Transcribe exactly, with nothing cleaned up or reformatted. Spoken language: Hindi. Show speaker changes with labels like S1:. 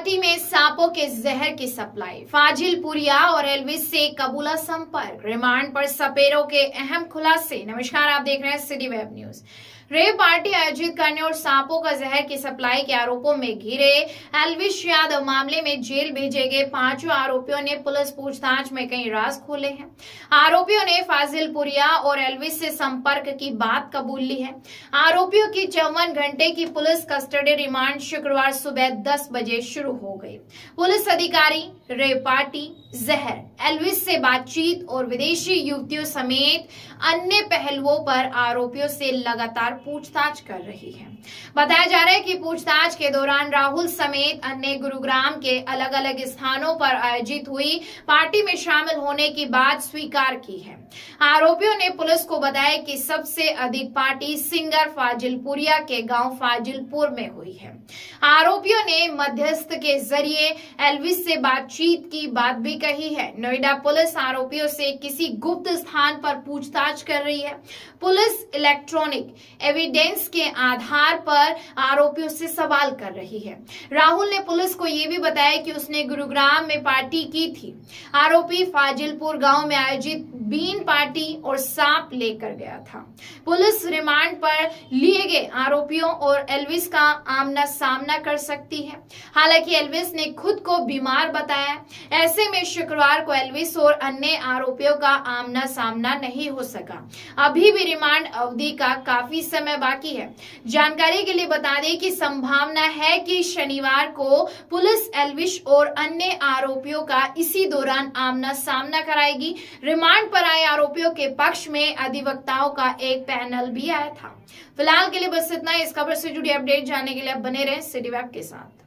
S1: पार्टी में सांपों के जहर की सप्लाई, फाजिलपुरिया और एल्विस से कबूला संपर्क, रिमांड पर सपेरों के अहम खुलासे। नमस्कार, आप देख रहे हैं city web news. Rave party आयोजित करने और सांपों का जहर की सप्लाई के आरोपों में घिरे एल्विस यादव मामले में जेल भेजे गए पांचों आरोपियों ने पुलिस पूछताछ में कई राज खोले हैं। आरोपियों ने फाजिलपुरिया और एल्विस से संपर्क की बात कबूल ली है। आरोपियों की चौवन घंटे की पुलिस कस्टडी रिमांड शुक्रवार सुबह दस बजे शुरू हो गई। पुलिस अधिकारी रेव पार्टी, जहर, एल्विस से बातचीत और विदेशी युवतियों समेत अन्य पहलुओं पर आरोपियों से लगातार पूछताछ कर रही है। बताया जा रहा है कि पूछताछ के दौरान राहुल समेत अन्य गुरुग्राम के अलग अलग स्थानों पर आयोजित हुई पार्टी में शामिल होने की बात स्वीकार की है। आरोपियों ने पुलिस को बताया कि सबसे अधिक पार्टी सिंगर फाजिलपुरिया के गांव फाजिलपुर में हुई है। आरोपियों ने मध्यस्थ के जरिए एल्विस से बातचीत की बात भी कही है। नोएडा पुलिस आरोपियों से किसी गुप्त स्थान पर पूछताछ कर रही है। पुलिस इलेक्ट्रॉनिक एविडेंस के आधार पर आरोपियों से सवाल कर रही है। राहुल ने पुलिस को यह भी बताया कि उसने गुरुग्राम में पार्टी की थी। आरोपी फाजिलपुर गांव में आयोजित बीन पार्टी और सांप लेकर गया था। पुलिस रिमांड पर लिए गए आरोपियों और एल्विस का आमना सामना कर सकती है। हालांकि एल्विस ने खुद को बीमार बताया। ऐसे में शुक्रवार को एल्विस और अन्य आरोपियों का आमना सामना नहीं हो सका। अभी भी रिमांड अवधि का काफी समय बाकी है। जानकारी के लिए बता दें कि संभावना है कि शनिवार को पुलिस एल्विस और अन्य आरोपियों का इसी दौरान आमना सामना कराएगी। रिमांड पर आए आरोपियों के पक्ष में अधिवक्ताओं का एक पैनल भी आया था। फिलहाल के लिए बस इतना। इस खबर से जुड़ी अपडेट जानने के लिए बने रहें सिटी वेब के साथ।